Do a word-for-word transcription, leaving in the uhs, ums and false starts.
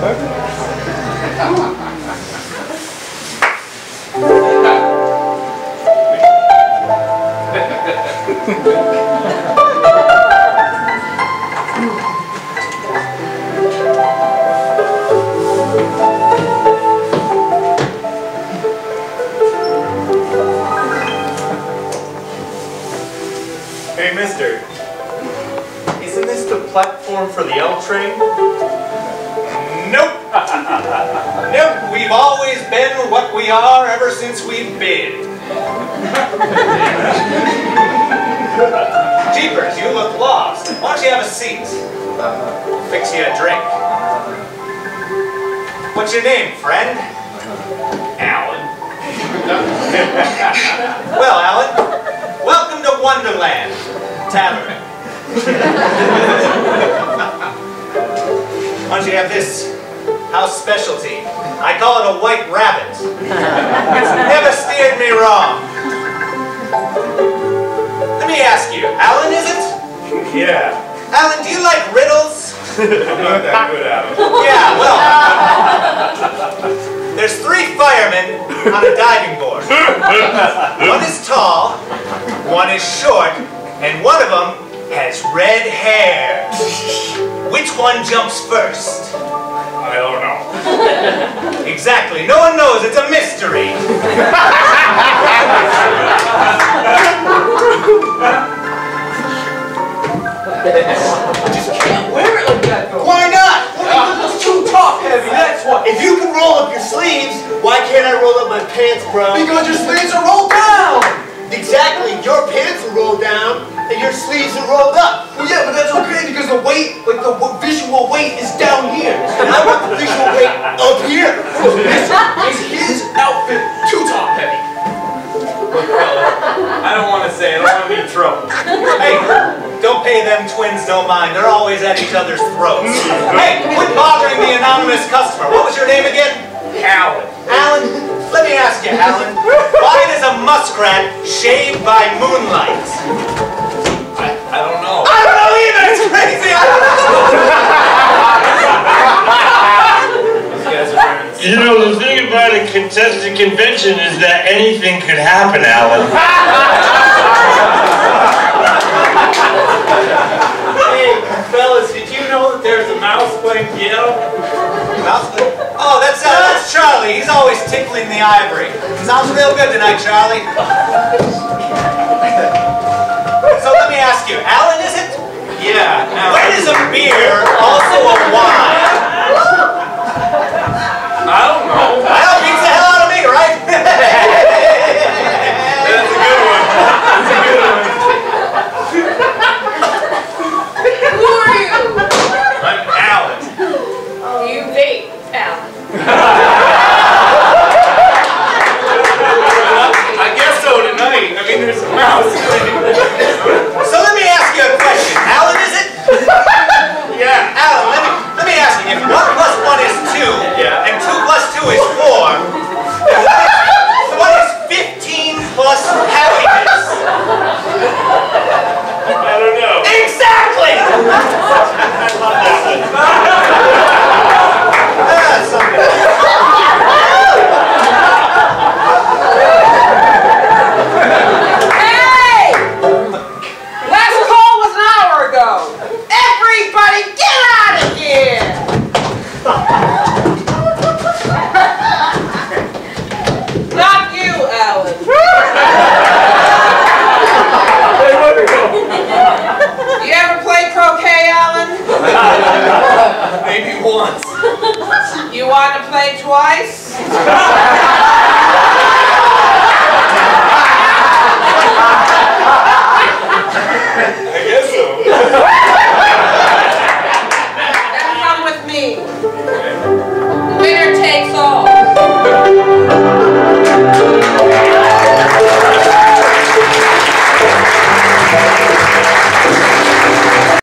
Hey, mister. Isn't this the platform for the L train? Nope. Nope. We've always been what we are ever since we've been. Jeepers, you look lost. Why don't you have a seat? I'll fix you a drink. What's your name, friend? Alan. Well, Alan, welcome to Wonderland. Tavern. Why don't you have this house specialty? I call it a white rabbit. It's never steered me wrong. Let me ask you, Alan, is it? Yeah. Alan, do you like riddles? I'm not that good at them. Yeah, well, there's three firemen on a diving board. One is tall, one is short, and one of them has red hair. Which one jumps first? I don't know. Exactly. No one knows. It's a mystery. Just can't wear it like that, though. Why not? Well, it's too top heavy, that's why. If you can roll up your sleeves, why can't I roll up my pants, bro? Because your sleeves are rolled down! Exactly, your pants are rolled down and your sleeves are rolled up. Well, yeah, but that's okay because the weight, like the visual weight is down here. And I want the visual weight up here. So this is his outfit too top heavy. Look, fella, I don't want to say it. I don't want to be in trouble. Hey, don't pay them twins no mind. They're always at each other's throats. Hey, quit bothering the anonymous customer. What was your name again? Alan. Alan? Let me ask you, Alan. Why does a muskrat shave by moonlight? I, I don't know. I don't know either! It's crazy! I don't know! These guys are very... You know, the thing about a contested convention is that anything could happen, Alan. Hey, fellas, did you know that there's a mouse playing piano? Mouse? Oh, that's, uh, that's Charlie. He's always tickling the ivory. Sounds real good tonight, Charlie. So let me ask you, Alan, is it? Yeah, Alan. When is a beer also a wine? I don't know. Well, beats the hell out of me, right? That's a good one. That's a good one. Who are you? I'm Alan. You date Alan. I guess so tonight. I mean, there's a mouse. So let me ask you a question. Alan, is it? Yeah. Alan, let me, let me ask you, if one plus one is two, Yeah. and two plus two is four, then what is, what is fifteen plus happiness? I don't know. Exactly! I love that one. That's something. Hey! Last call was an hour ago. Everybody get out of here! Not you, Alan. You ever play croquet, Alan? Maybe once. You want to play twice? I guess so. Then come with me.